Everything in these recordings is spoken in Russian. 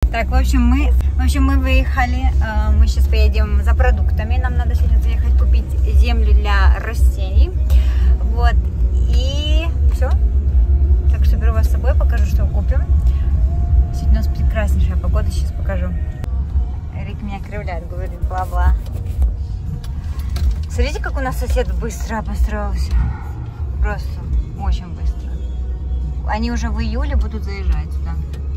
Так, в общем, мы выехали. Мы сейчас поедем за продуктами. Нам надо сегодня заехать купить землю для растений. Вот. И все. Так что беру вас с собой, покажу, что купим. Сегодня у нас прекраснейшая погода, сейчас покажу. Эрик меня кривляет, говорит бла-бла. Смотрите, как у нас сосед быстро обостроился. Просто очень быстро. Они уже в июле будут заезжать сюда.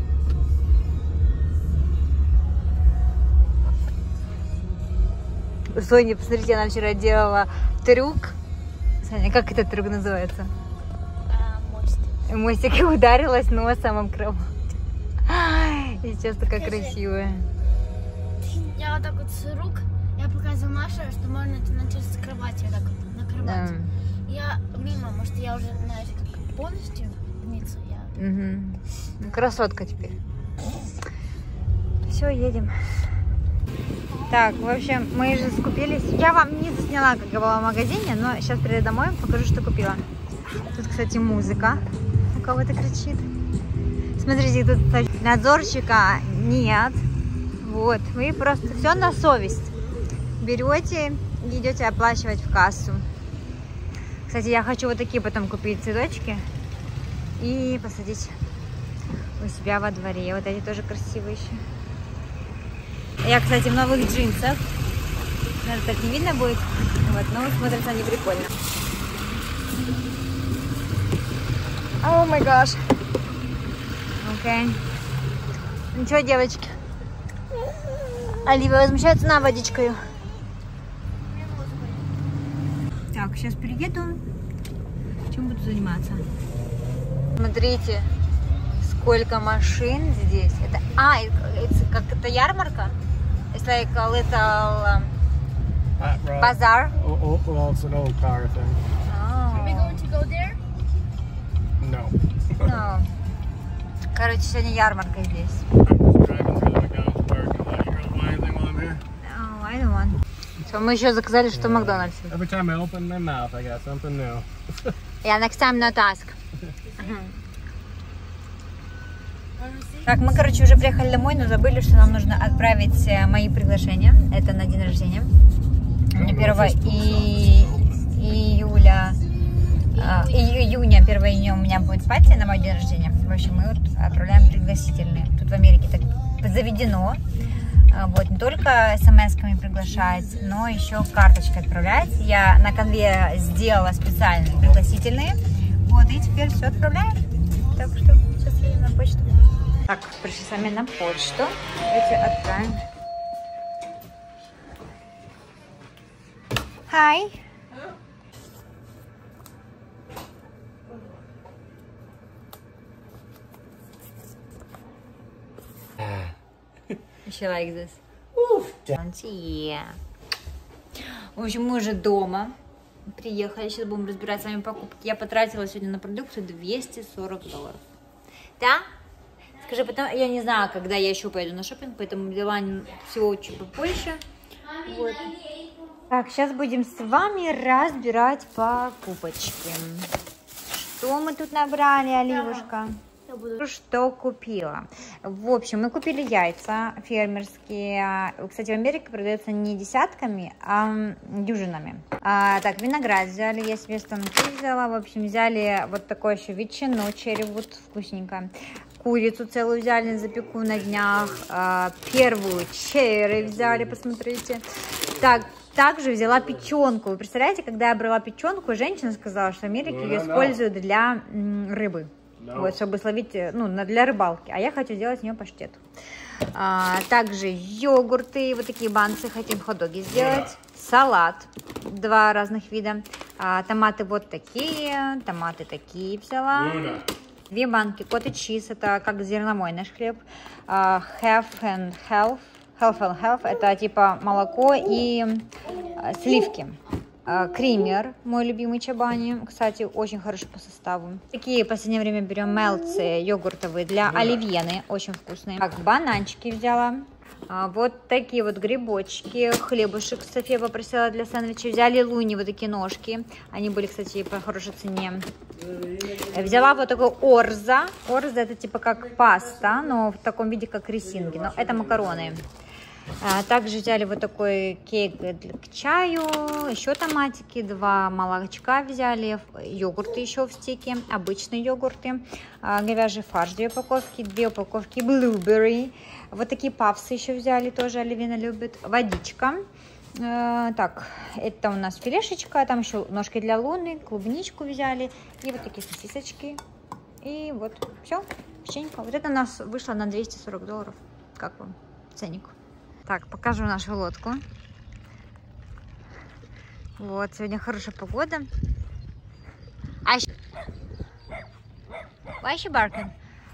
Соня, посмотрите, она вчера делала трюк. Соня, как этот трюк называется? Мостик. Мостик, и ударилась носом об кровать. И сейчас такая красивая. Я вот так вот с рук, я показываю Маше, что можно это начать с кровати, вот так вот, на кровати. Да. Я мимо, может, я уже, знаешь, как полностью вниз. Угу. Красотка теперь. Все, едем. Так, в общем, мы же скупились. Я вам не засняла, как я была в магазине, но сейчас приеду домой, покажу, что купила. Тут, кстати, музыка у кого-то кричит. Смотрите, тут, кстати, надзорщика нет. Вот, вы просто все на совесть. Берете и идете оплачивать в кассу. Кстати, я хочу вот такие потом купить цветочки и посадить у себя во дворе. Вот эти тоже красивые еще. Я, кстати, в новых джинсах. Наверное, так не видно будет. Вот, но смотрятся они прикольно. О май гаш. Окей. Ну что, девочки? Оливия возмущается на водичкою. Так, сейчас приеду. Чем буду заниматься? Смотрите, сколько машин здесь. Это, как это ярмарка? It's like a little bazaar. Well, it's an old car thing. Oh. Are we going to go there? No. No. Короче, сегодня ярмарка здесь. Driving through the McDonald's parking lot. You gonna buy anything while I'm here? Oh, I don't want. So, мы еще заказали, что в Макдональдсе. Every time I open my mouth, I got something new. Yeah, next time not ask. Так, мы, короче, уже приехали домой, но забыли, что нам нужно отправить мои приглашения. Это на день рождения. У меня 1 июня, 1 июня у меня будет пати на мой день рождения. В общем, мы вот отправляем пригласительные. Тут в Америке так заведено. Вот, не только смс-ками приглашать, но еще карточкой отправлять. Я на конве сделала специальные пригласительные. Вот, и теперь все отправляем. Так что сейчас едем на почту. Так, пришли с вами на почту. Давайте отправим. Hi. She likes this. Yeah. В общем, мы уже дома. Приехали. Сейчас будем разбирать с вами покупки. Я потратила сегодня на продукты $240. Да? Скажи, потом, я не знаю, когда я еще поеду на шопинг, поэтому взяла всего чуть попозже. Вот. Так, сейчас будем с вами разбирать покупочки. Что мы тут набрали, Оливушка? Что купила? В общем, мы купили яйца фермерские. Кстати, в Америке продаются не десятками, а дюжинами. Так, виноград взяли, я себе станки взяла. В общем, взяли вот такое еще ветчину, черри-вуд, вкусненько. Курицу целую взяли, запеку на днях. Первую черри взяли, посмотрите. Так, также взяла печенку. Вы представляете, когда я брала печенку, женщина сказала, что в Америке ее используют для рыбы. Вот, чтобы словить, для рыбалки. А я хочу сделать с нее паштет. Также йогурты, вот такие банцы, хотим хот-доги сделать. Салат, 2 разных вида. Томаты вот такие, томаты такие взяла. 2 банки cottage cheese, это как зерновой наш хлеб. Half and half, это типа молоко и сливки. Кример, мой любимый Чобани, кстати, очень хороший по составу. Такие в последнее время берем мелцы йогуртовые для оливьены, очень вкусные. Так, бананчики взяла. Вот такие вот грибочки, хлебушек София попросила для сэндвича. Взяли луни, вот такие ножки. Они были, кстати, по хорошей цене. Взяла вот такой орза. Орза это типа как паста, но в таком виде, как рисинки. Но это макароны. Также взяли вот такой кейк к чаю, еще томатики, 2 молочка взяли, йогурты еще в стике, обычные йогурты, говяжий фарш 2 упаковки, 2 упаковки blueberry, вот такие пафсы еще взяли, тоже Оливина любит, водичка. Так, это у нас филешечка, там еще ножки для Луны, клубничку взяли и вот такие сосисочки. И вот, все, печенька. Вот это у нас вышло на $240. Как вам ценник? Так, покажу нашу лодку. Вот, сегодня хорошая погода. Why is she barking?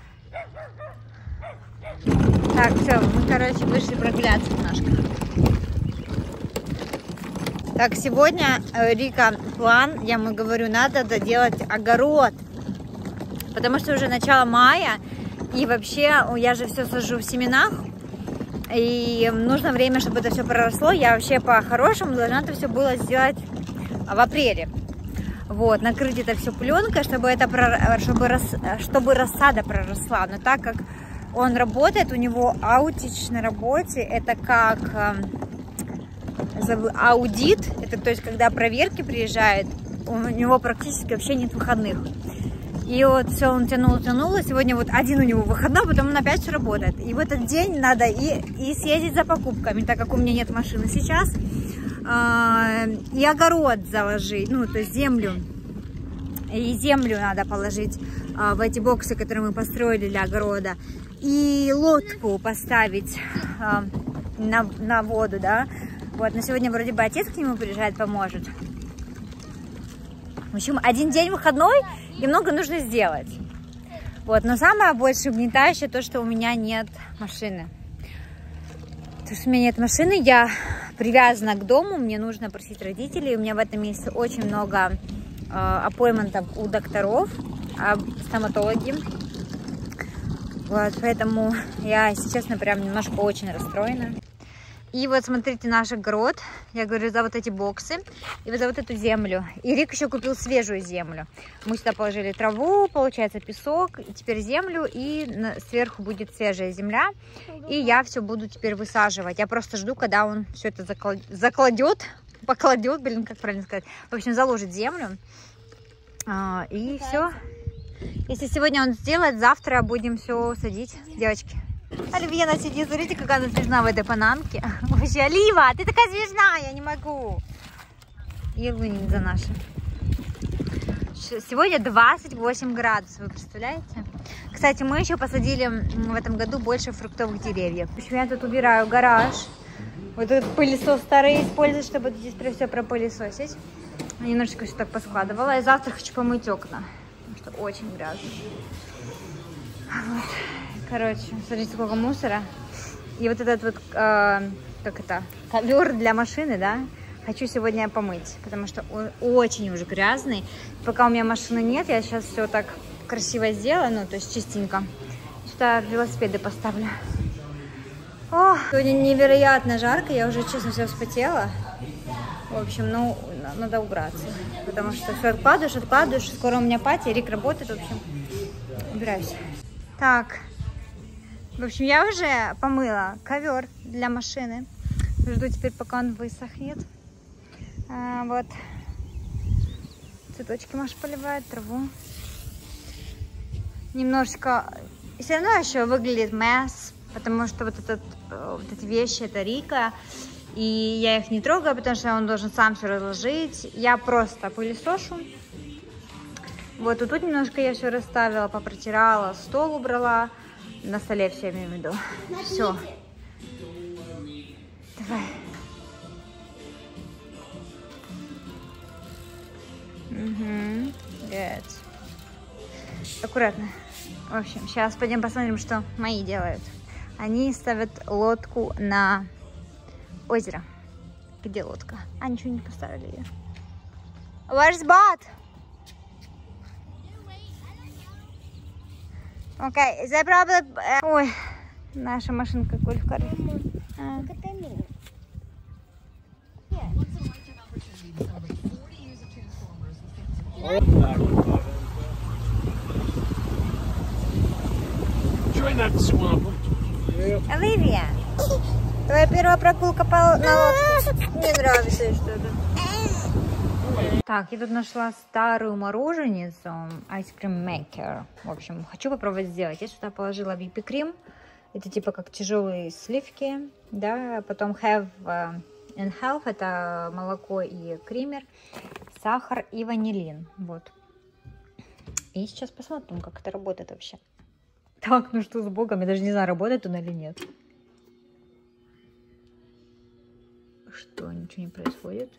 Так, все, мы, короче, вышли прогуляться немножко. Так, сегодня, Рика, план, я ему говорю, надо доделать огород. Потому что уже начало мая, и вообще я же все сажу в семенах. И нужно время, чтобы это все проросло. Я вообще по-хорошему должна это все было сделать в апреле. Вот, накрыть это все пленкой, чтобы рассада проросла. Но так как он работает, у него аутич на работе, это как аудит, это то есть когда проверки приезжают, у него практически вообще нет выходных. И вот все, он тянул, и сегодня вот один у него выходной, потом он опять все работает. И в этот день надо и съездить за покупками, так как у меня нет машины сейчас, и огород заложить, ну, то есть землю. И землю надо положить в эти боксы, которые мы построили для огорода. И лодку поставить на воду, да. Вот, но сегодня вроде бы отец к нему приезжает, поможет. В общем, один день выходной, и много нужно сделать. Вот, но самое больше угнетающее то, что у меня нет машины. То, что у меня нет машины, я привязана к дому, мне нужно просить родителей. У меня в этом месяце очень много аппоинтментов у докторов, стоматологи. Вот, поэтому я, если честно, прям немножко очень расстроена. И вот смотрите наш огород, я говорю, за вот эти боксы и вот за вот эту землю. И Рик еще купил свежую землю. Мы сюда положили траву, получается песок, и теперь землю, и сверху будет свежая земля. И я все буду теперь высаживать. Я просто жду, когда он все это покладет, блин, как правильно сказать. В общем, заложит землю. И все. Если сегодня он сделает, завтра будем все садить, девочки. Оливьена сидит, смотрите, какая она смешна в этой панамке. Вообще, Олива, ты такая смешная, я не могу. И Лунница наша. Сегодня 28 градусов, вы представляете? Кстати, мы еще посадили в этом году больше фруктовых деревьев. В общем, я тут убираю гараж. Вот этот пылесос старый использую, чтобы здесь все пропылесосить. Немножечко все так поскладывала. И завтра хочу помыть окна, потому что очень грязно. Вот. Короче, смотрите, сколько мусора. И вот этот вот, ковер для машины, да, хочу сегодня помыть, потому что он очень уже грязный. Пока у меня машины нет, я сейчас все так красиво сделаю, ну, то есть чистенько. Сюда велосипеды поставлю. О, сегодня невероятно жарко, я уже, честно, все вспотела. В общем, ну, надо убраться, потому что все откладываешь, скоро у меня пати, Рик работает, в общем, убираюсь. Так. В общем, я уже помыла ковер для машины. Жду теперь, пока он высохнет. Вот. Цветочки Маша поливает, траву. Немножечко... Все равно еще выглядит месс, потому что вот эти вещи, это Рика. И я их не трогаю, потому что он должен сам все разложить. Я просто пылесошу. Вот, и тут немножко я все расставила, попротирала, стол убрала. На столе все, я имею в виду. Все. Давай. Угу. Good. Аккуратно. В общем, сейчас пойдем посмотрим, что мои делают. Они ставят лодку на озеро. Где лодка? А, ничего не поставили ее. Where's boat? Окей, okay, probably... Ой, наша машинка гольф-кар. enjoying that swamp. Оливия, твоя первая прогулка на лодке. Мне нравится что-то. Так, я тут нашла старую мороженицу, Ice Cream Maker. В общем, хочу попробовать сделать. Я сюда положила випи-крем. Это типа как тяжелые сливки, да. Потом have and half, это молоко и кремер, сахар и ванилин. Вот. И сейчас посмотрим, как это работает вообще. Так, ну что с богом? Я даже не знаю, работает он или нет. Что, ничего не происходит?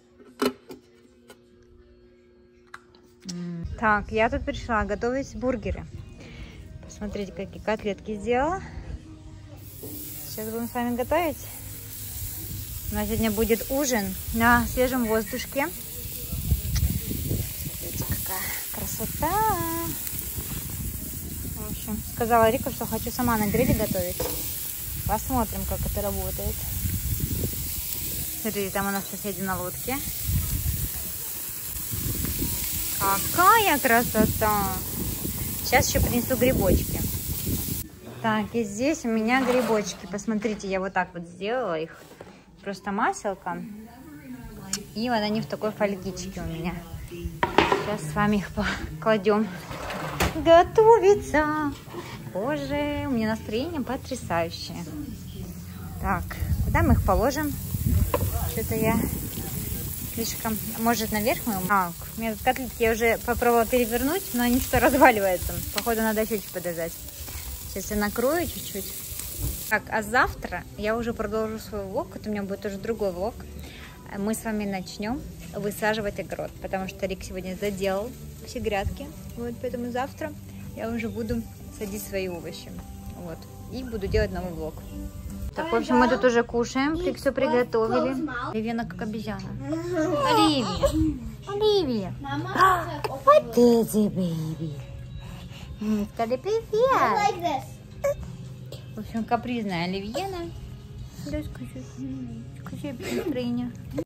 Так, я тут пришла готовить бургеры. Посмотрите, какие котлетки сделала. Сейчас будем с вами готовить. У нас сегодня будет ужин на свежем воздушке. Смотрите, какая красота. В общем, сказала Рика, что хочу сама на гриле готовить. Посмотрим, как это работает. Смотрите, там у нас соседи на лодке. Какая красота! Сейчас еще принесу грибочки. Так, и здесь у меня грибочки. Посмотрите, я вот так вот сделала их. Просто маселка. И вот они в такой фольгичке у меня. Сейчас с вами их покладем. Готовится. Боже, у меня настроение потрясающее. Так, куда мы их положим? Что-то я слишком... Может, наверх мы... у меня тут котлетки я уже попробовала перевернуть, но они что-то разваливаются. Походу, надо еще чуть подождать. Сейчас я накрою чуть-чуть. Так, а завтра я уже продолжу свой влог. Это у меня будет уже другой влог. Мы с вами начнем высаживать огород, потому что Рик сегодня заделал все грядки. Вот, поэтому завтра я уже буду садить свои овощи. Вот. И буду делать новый влог. Так, в общем, мы тут уже кушаем. Все приготовили. Оливия как обезьяна. Оливия! Оливия! Вот это, бэйби! Скажи привет! В общем, капризная Оливьена. Да, скажи настроение.